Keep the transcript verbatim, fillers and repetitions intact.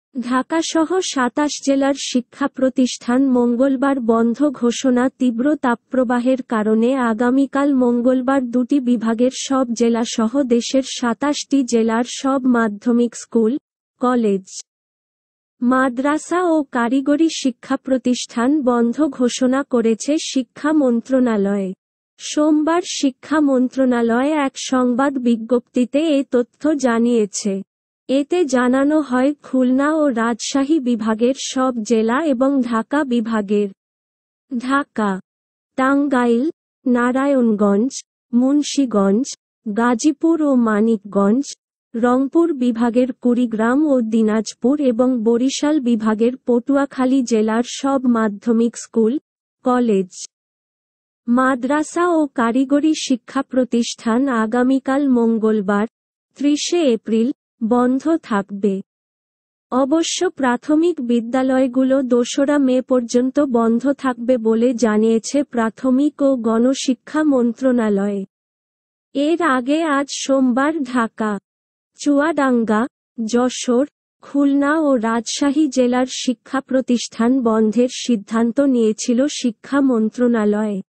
ঢাকাসহ সাতাশ জেলার শিক্ষা প্রতিষ্ঠান মঙ্গলবার বন্ধ ঘোষণা। তীব্র তাপপ্রবাহের কারণে আগামীকাল মঙ্গলবার দুটি বিভাগের সব জেলাসহ দেশের সাতাশটি জেলার সব মাধ্যমিক স্কুল, কলেজ, মাদ্রাসা ও কারিগরি শিক্ষা প্রতিষ্ঠান বন্ধ ঘোষণা করেছে শিক্ষা মন্ত্রণালয়। সোমবার শিক্ষা মন্ত্রণালয় এক সংবাদ বিজ্ঞপ্তিতে এ তথ্য জানিয়েছে। এতে জানানো হয় খুলনা ও রাজশাহী বিভাগের সব জেলা এবং ঢাকা বিভাগের ঢাকা, টাঙ্গাইল, নারায়ণগঞ্জ, মুন্সিগঞ্জ, গাজীপুর ও মানিকগঞ্জ, রংপুর বিভাগের কুড়িগ্রাম ও দিনাজপুর এবং বরিশাল বিভাগের পটুয়াখালী জেলার সব মাধ্যমিক স্কুল, কলেজ, মাদ্রাসা ও কারিগরি শিক্ষা প্রতিষ্ঠান আগামীকাল মঙ্গলবার, ত্রিশে এপ্রিল বন্ধ থাকবে। অবশ্য প্রাথমিক বিদ্যালয়গুলো দোসরা মে পর্যন্ত বন্ধ থাকবে বলে জানিয়েছে প্রাথমিক ও গণশিক্ষা মন্ত্রণালয়। এর আগে আজ সোমবার ঢাকা, চুয়াডাঙ্গা, যশোর, খুলনা ও রাজশাহী জেলার শিক্ষা প্রতিষ্ঠান বন্ধের সিদ্ধান্ত নিয়েছিল শিক্ষা মন্ত্রণালয়।